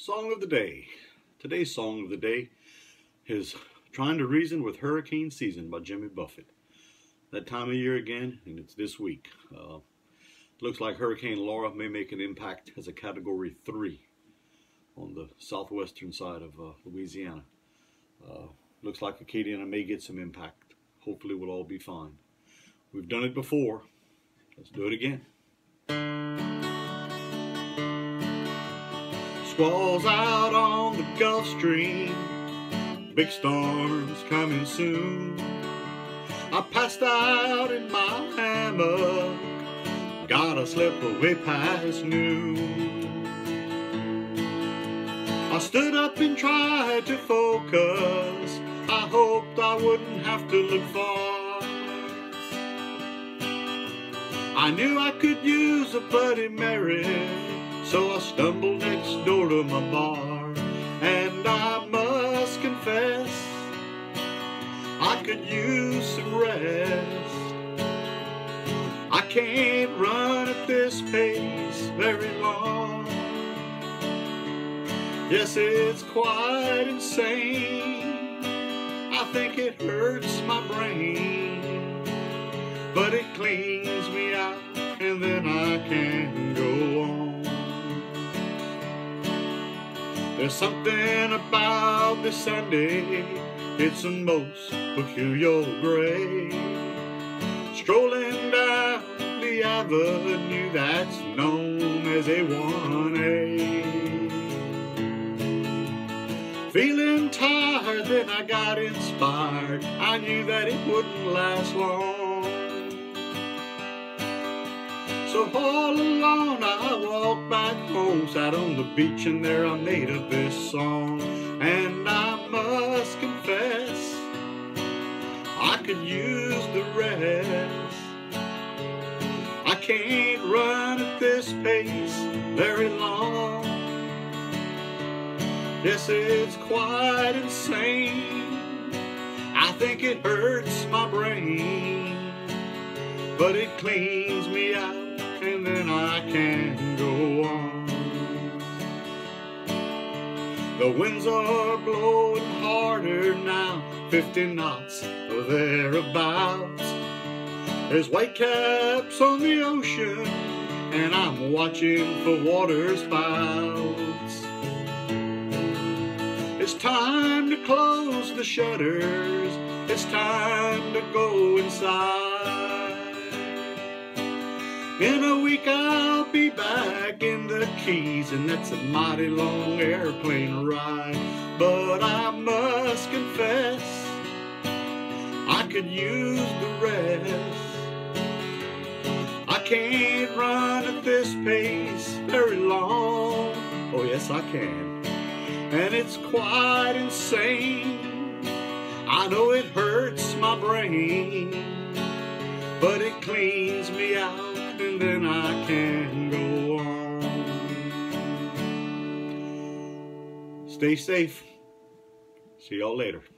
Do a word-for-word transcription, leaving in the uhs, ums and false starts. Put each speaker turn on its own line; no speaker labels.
Song of the day. Today's song of the day is Trying to Reason with Hurricane Season by Jimmy Buffett. That time of year again, and it's this week. Uh, looks like Hurricane Laura may make an impact as a Category three on the southwestern side of uh, Louisiana. Uh, looks like Acadiana may get some impact. Hopefully we'll all be fine. We've done it before. Let's do it again. Squalls out on the Gulf Stream, big storms coming soon. I passed out in my hammock, gotta slip away past noon. I stood up and tried to focus, I hoped I wouldn't have to look far. I knew I could use a Bloody Mary, so I stumbled next door to my bar, and I must confess, I could use some rest. I can't run at this pace very long. Yes, it's quite insane. I think it hurts my brain, but it cleans me out, and then I can go on. There's something about this Sunday, it's the most peculiar grade. Strolling down the avenue that's known as A one A. Feeling tired, then I got inspired. I knew that it wouldn't last long. So all alone I walked back home, sat on the beach, and there I made up this song. And I must confess, I could use the rest. I can't run at this pace very long. Yes, it's quite insane. I think it hurts my brain, but it cleans me out, and then I can go on. The winds are blowing harder now, fifty knots or thereabouts. There's whitecaps on the ocean, and I'm watching for water spouts. It's time to close the shutters, it's time to go inside. In a week I'll be back in the Keys, and that's a mighty long airplane ride. But I must confess, I could use the rest. I can't run at this pace very long. Oh yes I can. And it's quite insane. I know it hurts my brain, but it cleans me out, and then I can go on. Stay safe. See y'all later.